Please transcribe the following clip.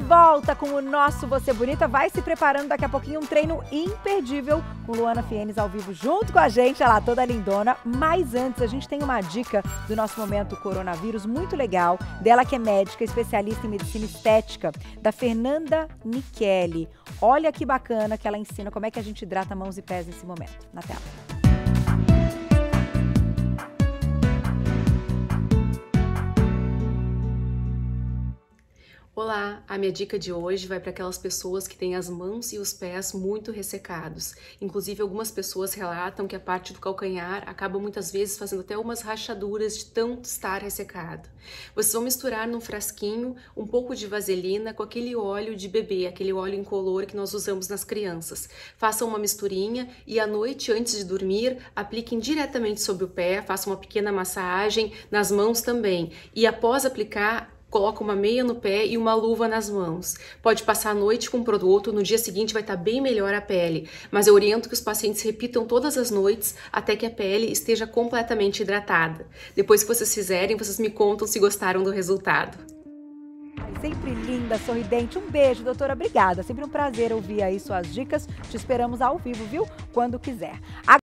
volta com o nosso Você Bonita. Vai se preparando daqui a pouquinho, um treino imperdível com Luana Fiennes ao vivo junto com a gente, ela toda lindona. Mas antes, a gente tem uma dica do nosso momento coronavírus muito legal, dela que é médica, especialista em medicina estética, da Fernanda Micheli. Olha que bacana que ela ensina como é que a gente hidrata mãos e pés nesse momento. Na tela. Olá, a minha dica de hoje vai para aquelas pessoas que têm as mãos e os pés muito ressecados. Inclusive, algumas pessoas relatam que a parte do calcanhar acaba muitas vezes fazendo até umas rachaduras de tanto estar ressecado. Vocês vão misturar num frasquinho um pouco de vaselina com aquele óleo de bebê, aquele óleo incolor que nós usamos nas crianças. Façam uma misturinha e à noite, antes de dormir, apliquem diretamente sobre o pé, façam uma pequena massagem nas mãos também. E após aplicar, coloca uma meia no pé e uma luva nas mãos. Pode passar a noite com o produto, no dia seguinte vai estar bem melhor a pele. Mas eu oriento que os pacientes repitam todas as noites até que a pele esteja completamente hidratada. Depois que vocês fizerem, vocês me contam se gostaram do resultado. Sempre linda, sorridente. Um beijo, doutora. Obrigada. Sempre um prazer ouvir aí suas dicas. Te esperamos ao vivo, viu? Quando quiser.